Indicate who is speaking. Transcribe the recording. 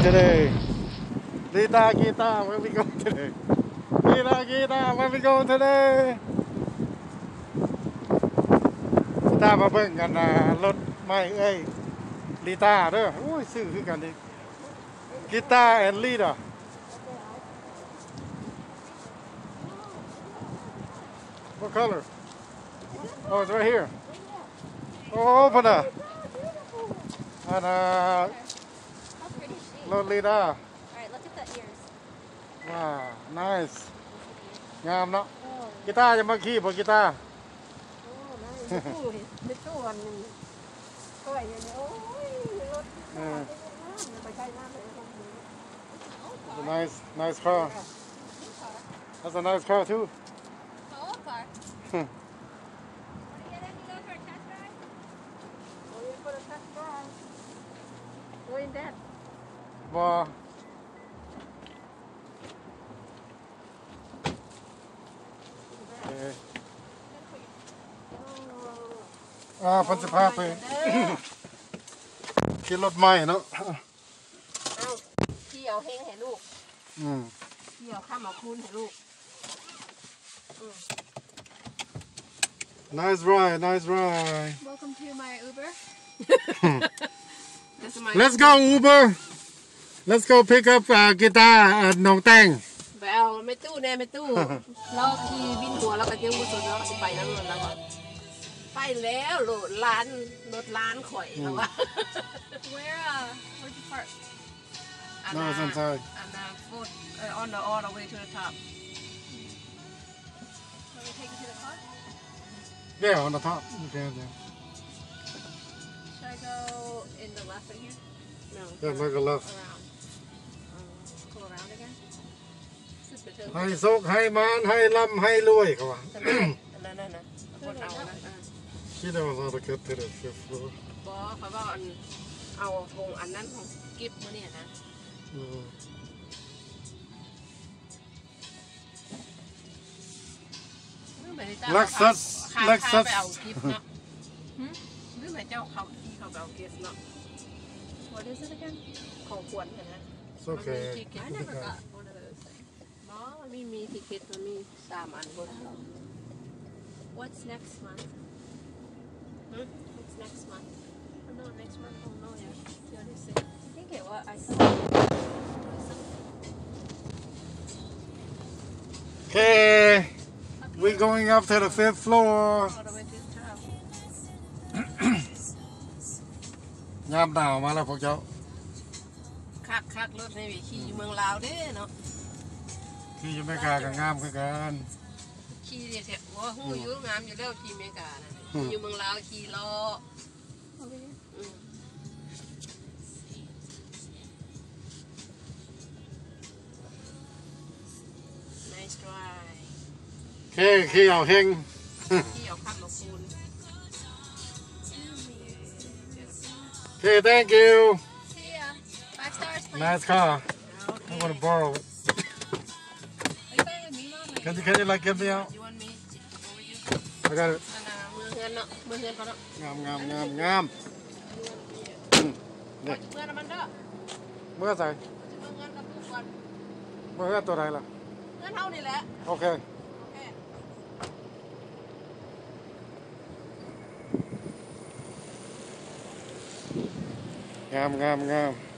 Speaker 1: today? Gita, where we going today? Gita, where we going today? ตามาเบิ่งกันนะรถไม่ลีตาเด้อโอ้ยซื้อคือกันดิกีตาร์แอนลีดอ่ะ What color? Oh, it's right here. Oh, open up. And
Speaker 2: How pretty is she?
Speaker 1: รถลีตา
Speaker 2: Alright, look at the ears.
Speaker 1: ว้าว nice งามเนาะ
Speaker 2: Oh,
Speaker 1: กีตาร์จะมาขี่บ่กีตาร์
Speaker 3: ในตู้วันนึงก็ไอ้เนี่ยโอ้ยรถไปใช้น้ำเลย
Speaker 1: Nice car. That's a nice car too.
Speaker 2: how old car? Want to get in and go for a test drive?
Speaker 3: โอ้ยก็จะทักได้โอ้ยแดด
Speaker 1: บ่ เพิ่นสิพาไป ขี่รถใหม่เนาะ
Speaker 3: เอาพี่เอาเฮงให้ลูก
Speaker 1: อืม
Speaker 3: พี่เอาข้ามเอาคูณให้ลูก
Speaker 1: Nice ride.
Speaker 2: Welcome to my Uber.
Speaker 1: Let's go Uber. Let's go pick up guitar at หนองแตง
Speaker 3: ไปเอาไม่ตู้แน่ไม่ตู้เราขี่บินหัวเราก็เจ้าบุษเราไปนั่นแล้วก็ไปแล้วรถล้านข่อยแล้วว่า
Speaker 2: Where'd you park?
Speaker 1: No, it's inside.
Speaker 3: and foot on the all the way to the top
Speaker 2: Want me to take you to the car?
Speaker 1: Yeah, on the top. Okay, yeah.
Speaker 2: Should I go in the left right here?
Speaker 3: no
Speaker 1: Yeah, make a left.
Speaker 2: Around. Go around again?
Speaker 1: ให้โชคให้มานให้ร่ำให้รวยเขาว่า
Speaker 3: นั่นคนเอานะ
Speaker 1: She knows how to get to the fifth floor.
Speaker 3: บอเขาบอกเอาวงอันนั้นของกิฟต์มาเนี่ยนะ
Speaker 1: Lexus
Speaker 3: ไปเอากิฟต์เนาะหรือไหนเจ้าเขาที่เขาไปเอากิฟต์เนาะ
Speaker 2: What is it again?
Speaker 3: ของควรนะ
Speaker 1: It's okay.
Speaker 2: I never got one of those things.
Speaker 3: บอมันมีทิเก็ตมันมี3 อันบน
Speaker 2: What's next month? What's next month?
Speaker 3: Oh, no next month oh no yeah
Speaker 2: I think it was. I saw.
Speaker 1: Okay, we're going up to the fifth floor.
Speaker 3: all the way to the top
Speaker 1: ยามหนาวมาแล้วพวกเจ้า
Speaker 3: คักรถในวิขี่อยู่เมืองลาวเด้เนาะ
Speaker 1: ที่อเมริกาก็งามคือกัน
Speaker 3: ขี่เสียว่าหูอยู่งามอยู่แล้วขี่อเมริกานะขี่อยู่เมืองลาวขี่ล้อ
Speaker 2: Over here.
Speaker 3: nice drive
Speaker 1: โอเคขี่เอาเฮง
Speaker 3: ขี่เอาข้ามมาคูณ
Speaker 1: Okay, thank you.
Speaker 2: See ya. 5 stars, please.
Speaker 1: Nice car. I'm gonna borrow it.
Speaker 2: Are you playing with me, Mom?
Speaker 1: Can you like get me out?
Speaker 3: you want me over you
Speaker 1: I got it.
Speaker 3: มือเงินเนาะมือเงินเขาเนาะ
Speaker 1: งาม
Speaker 3: เมื่อน้ำมันเด้อ
Speaker 1: เมื่อใส่
Speaker 3: เมื่อเงินกับลูกก่อน
Speaker 1: เมื่อตัวไหนล่ะ
Speaker 3: เงินเท่านี่แหละ
Speaker 1: โอเค
Speaker 3: โอเค
Speaker 1: งาม